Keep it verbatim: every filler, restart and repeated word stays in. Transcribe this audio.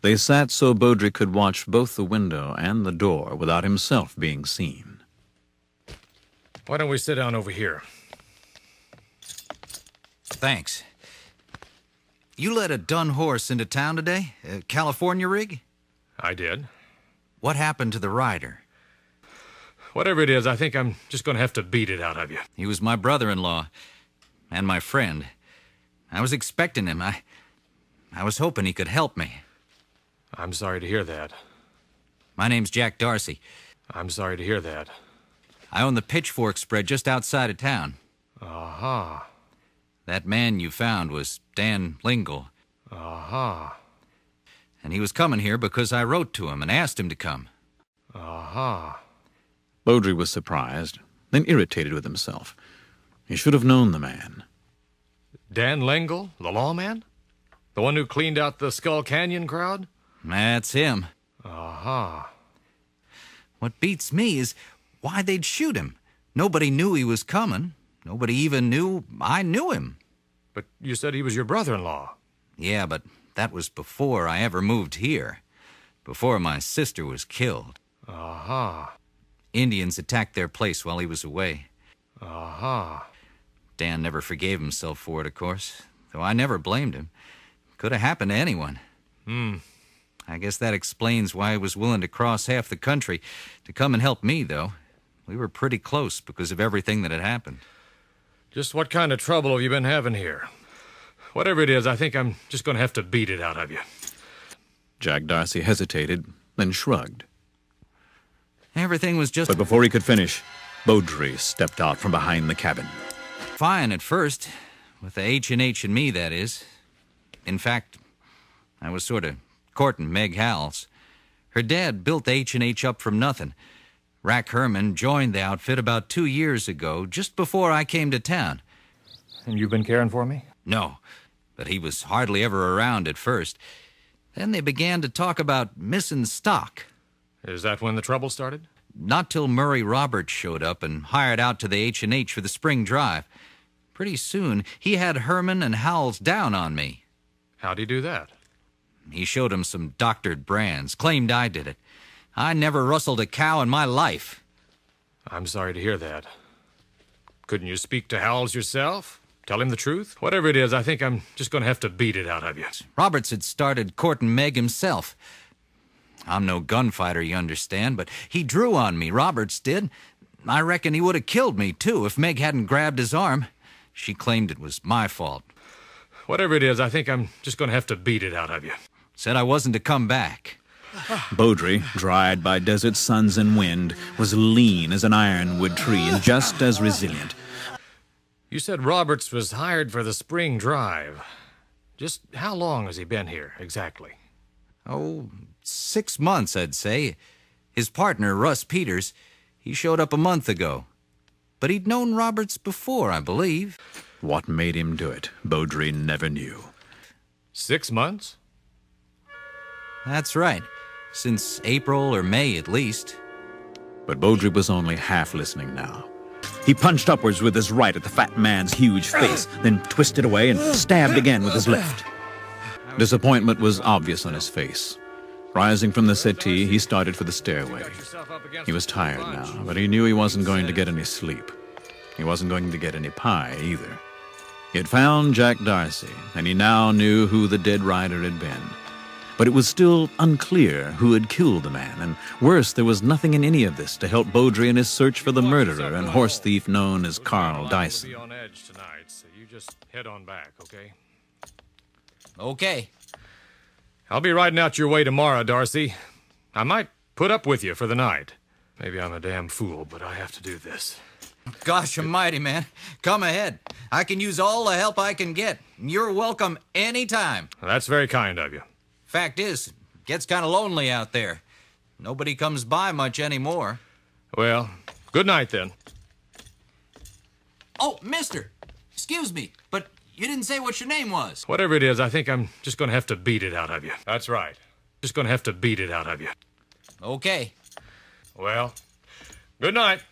They sat so Bowdrie could watch both the window and the door without himself being seen. Why don't we sit down over here? Thanks. You let a dun horse into town today? A California rig? I did. What happened to the rider? Whatever it is, I think I'm just going to have to beat it out of you. He was my brother-in-law and my friend. I was expecting him. I, I was hoping he could help me. I'm sorry to hear that. My name's Jack Darcy. I'm sorry to hear that. I own the Pitchfork spread just outside of town. Uh-huh. That man you found was Dan Lingle. Uh-huh. And he was coming here because I wrote to him and asked him to come. Uh-huh. Bowdrie was surprised, then irritated with himself. He should have known the man. Dan Lingle, the lawman? The one who cleaned out the Skull Canyon crowd? That's him. Uh-huh. What beats me is why they'd shoot him. Nobody knew he was coming. Nobody even knew I knew him. But you said he was your brother-in-law. Yeah, but that was before I ever moved here. Before my sister was killed. Uh-huh. Indians attacked their place while he was away. Uh-huh. Dan never forgave himself for it, of course, though I never blamed him. Could have happened to anyone. Hmm. I guess that explains why he was willing to cross half the country to come and help me, though. We were pretty close because of everything that had happened. Just what kind of trouble have you been having here? Whatever it is, I think I'm just going to have to beat it out of you. Jack Darcy hesitated, then shrugged. Everything was just But before he could finish, Bowdrie stepped out from behind the cabin. fine at first, with the H and H and me, that is. In fact, I was sort of courting Meg Howells. Her dad built H and H up from nothing. Rack Herman joined the outfit about two years ago, just before I came to town. And you've been caring for me? No, but he was hardly ever around at first. Then they began to talk about missing stock. Is that when the trouble started? Not till Murray Roberts showed up and hired out to the H and H for the spring drive. Pretty soon, he had Herman and Howells down on me. How'd he do that? He showed him some doctored brands, claimed I did it. I never rustled a cow in my life. I'm sorry to hear that. Couldn't you speak to Howells yourself? Tell him the truth? Whatever it is, I think I'm just going to have to beat it out of you. Roberts had started courting Meg himself. I'm no gunfighter, you understand, but he drew on me, Roberts did. I reckon he would have killed me, too, if Meg hadn't grabbed his arm. She claimed it was my fault. Whatever it is, I think I'm just going to have to beat it out of you. Said I wasn't to come back. Bowdrie, dried by desert suns and wind, was lean as an ironwood tree and just as resilient. You said Roberts was hired for the spring drive. Just how long has he been here, exactly? Oh, six months, I'd say. His partner, Russ Peters, he showed up a month ago. But he'd known Roberts before, I believe. What made him do it, Bowdrie never knew. Six months? That's right. Since April or May, at least. But Bowdrie was only half listening now. He punched upwards with his right at the fat man's huge face, then twisted away and stabbed again with his left. Disappointment was obvious on his face. Rising from the settee, he started for the stairway. He was tired now, but he knew he wasn't going to get any sleep. He wasn't going to get any pie, either. He had found Jack Darcy, and he now knew who the dead rider had been. But it was still unclear who had killed the man, and worse, there was nothing in any of this to help Bowdrie in his search for the murderer and horse thief known as Carl Dyson. I'll be on edge tonight, so you just head on back, okay? Okay. I'll be riding out your way tomorrow, Darcy. I might put up with you for the night. Maybe I'm a damn fool, but I have to do this. Gosh almighty, man. Come ahead. I can use all the help I can get. You're welcome anytime. That's very kind of you. Fact is, it gets kind of lonely out there. Nobody comes by much anymore. Well, good night then. Oh, mister, excuse me, but you didn't say what your name was. Whatever it is, I think I'm just going to have to beat it out of you. That's right. Just going to have to beat it out of you. Okay. Well, good night.